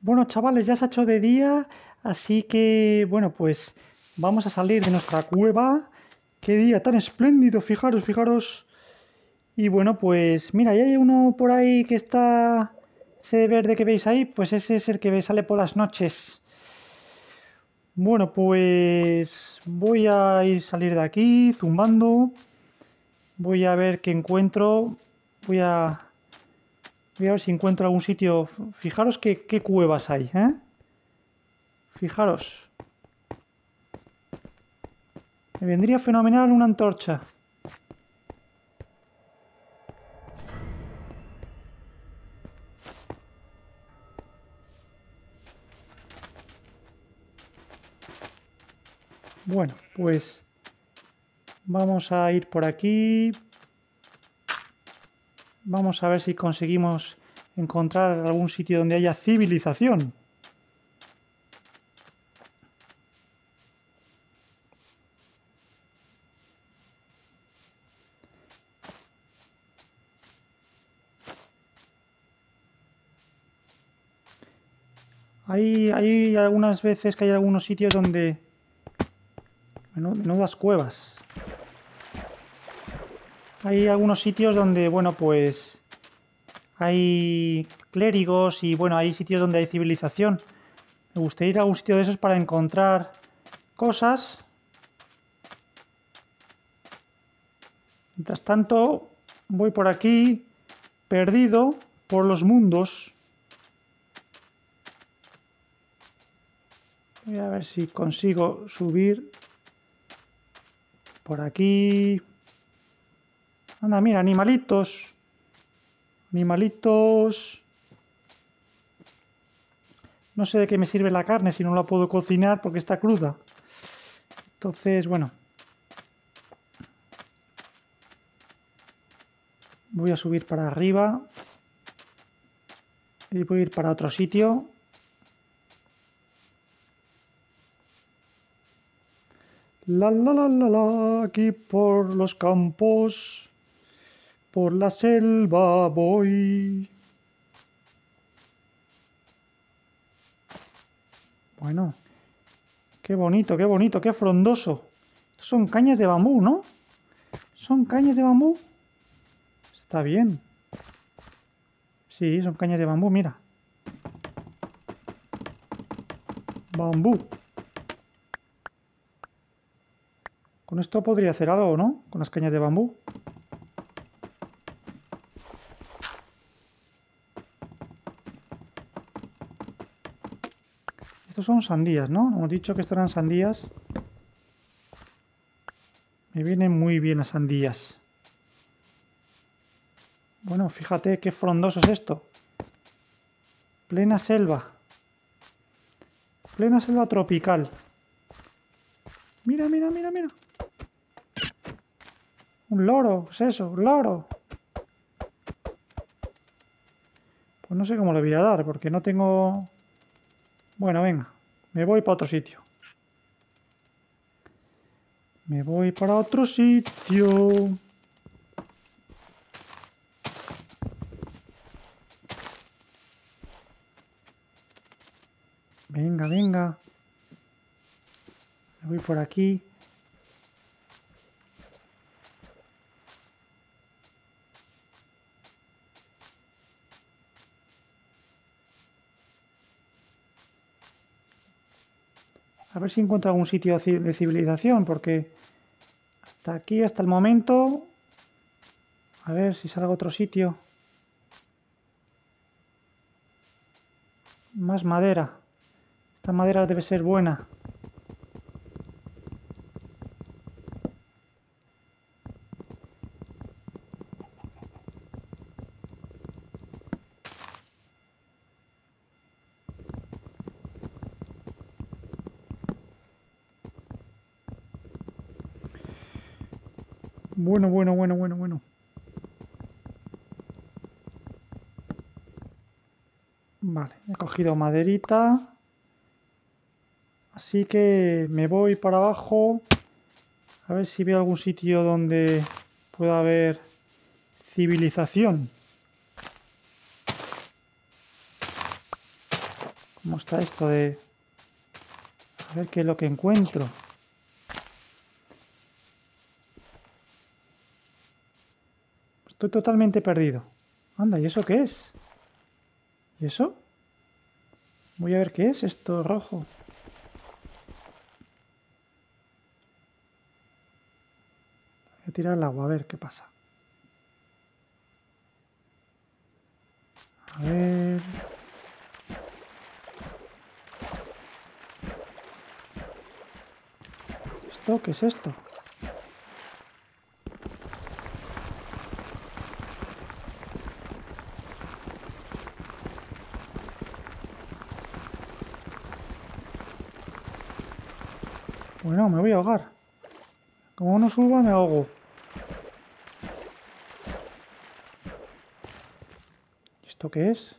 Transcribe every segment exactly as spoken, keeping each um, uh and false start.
Bueno, chavales, ya se ha hecho de día, así que, bueno, pues vamos a salir de nuestra cueva. Qué día tan espléndido, fijaros, fijaros. Y bueno, pues mira, ya hay uno por ahí que está, ese verde que veis ahí, pues ese es el que sale por las noches. Bueno, pues voy a ir salir de aquí, zumbando. Voy a ver qué encuentro. Voy a, voy a ver si encuentro algún sitio. Fijaros qué, qué cuevas hay, ¿eh? Fijaros. Me vendría fenomenal una antorcha. Bueno, pues vamos a ir por aquí. Vamos a ver si conseguimos encontrar algún sitio donde haya civilización. Hay, hay algunas veces que hay algunos sitios donde... Menudas cuevas. Hay algunos sitios donde, bueno, pues... hay clérigos y, bueno, hay sitios donde hay civilización. Me gustaría ir a algún sitio de esos para encontrar cosas. Mientras tanto, voy por aquí, perdido por los mundos. Voy a ver si consigo subir por aquí. Anda, mira, animalitos. Animalitos. No sé de qué me sirve la carne si no la puedo cocinar porque está cruda. Entonces, bueno. Voy a subir para arriba. Y voy a ir para otro sitio. La la la la la, aquí por los campos, por la selva voy. Bueno, qué bonito, qué bonito, qué frondoso. Estos son cañas de bambú, ¿no? ¿Son cañas de bambú? Está bien. Sí, son cañas de bambú, mira. Bambú. Con esto podría hacer algo, ¿no? Con las cañas de bambú. Estos son sandías, ¿no? Hemos dicho que estos eran sandías. Me vienen muy bien las sandías. Bueno, fíjate qué frondoso es esto. Plena selva. Plena selva tropical. Mira, mira, mira, mira. Un loro, ¿qué es eso? Un loro. Pues no sé cómo le voy a dar, porque no tengo... Bueno, venga. Me voy para otro sitio. Me voy para otro sitio. Venga, venga. Me voy por aquí. A ver si encuentro algún sitio de civilización, porque hasta aquí, hasta el momento... A ver si salgo a otro sitio. Más madera. Esta madera debe ser buena. Bueno, bueno, bueno, bueno, bueno. Vale, he cogido maderita. Así que me voy para abajo. A ver si veo algún sitio donde pueda haber civilización. ¿Cómo está esto de...? A ver qué es lo que encuentro. Estoy totalmente perdido. Anda, ¿y eso qué es? ¿Y eso? Voy a ver qué es esto rojo. Voy a tirar el agua, a ver qué pasa. A ver... ¿Esto qué es esto? Bueno, me voy a ahogar. Como no suba, me ahogo. ¿Esto qué es?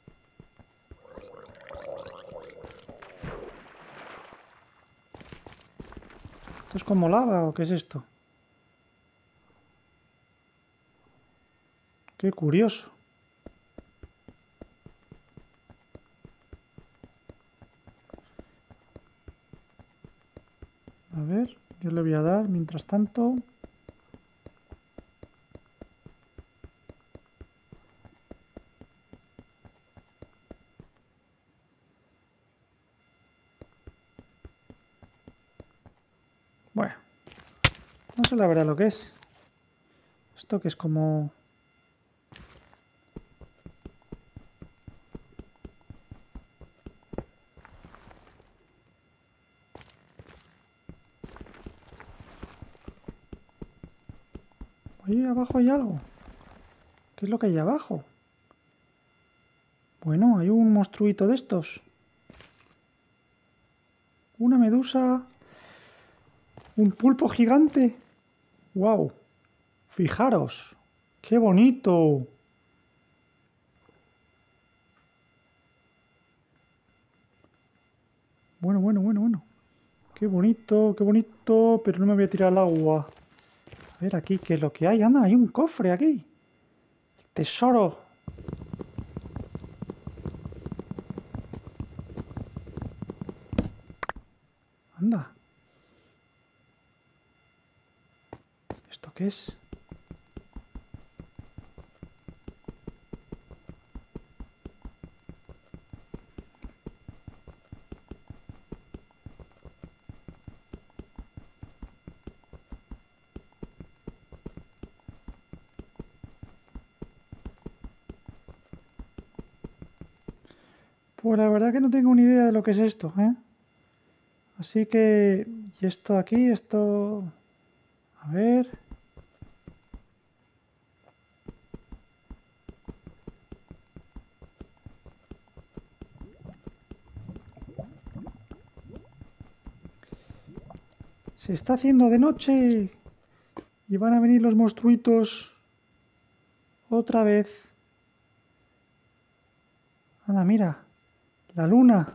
¿Esto es como lava o qué es esto? Qué curioso. A ver, yo le voy a dar mientras tanto. Bueno, no sé la verdad lo que es. Esto que es como... Ahí abajo hay algo. ¿Qué es lo que hay abajo? Bueno, hay un monstruito de estos. Una medusa. Un pulpo gigante. ¡Wow! Fijaros. ¡Qué bonito! Bueno, bueno, bueno, bueno. Qué bonito, qué bonito. Pero no me voy a tirar al agua. A ver aquí, ¿qué es lo que hay? Anda, hay un cofre aquí. Tesoro. Anda. ¿Esto qué es? Pues la verdad que no tengo ni idea de lo que es esto, ¿eh? Así que... ¿Y esto aquí? Esto... A ver... Se está haciendo de noche y van a venir los monstruitos otra vez. Anda, mira, la luna.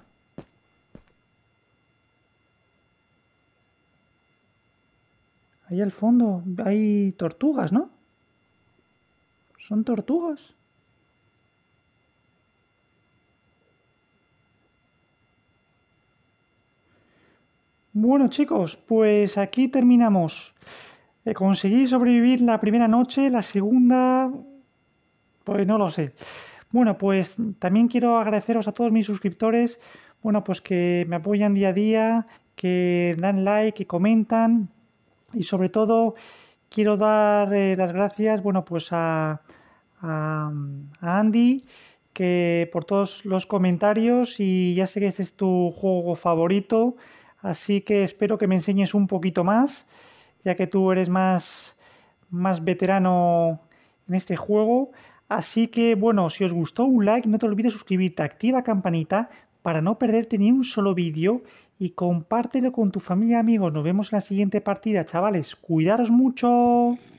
Ahí al fondo hay tortugas, ¿no? ¿Son tortugas? Bueno, chicos, pues aquí terminamos. Eh, conseguí sobrevivir la primera noche, la segunda... Pues no lo sé. Bueno, pues también quiero agradeceros a todos mis suscriptores, bueno, pues que me apoyan día a día, que dan like, que comentan y sobre todo quiero dar eh, las gracias, bueno, pues a, a, a Andy, que por todos los comentarios y ya sé que este es tu juego favorito, así que espero que me enseñes un poquito más, ya que tú eres más, más veterano en este juego. Así que bueno, si os gustó un like, no te olvides suscribirte, activa campanita para no perderte ni un solo vídeo y compártelo con tu familia y amigos. Nos vemos en la siguiente partida, chavales. Cuidaros mucho.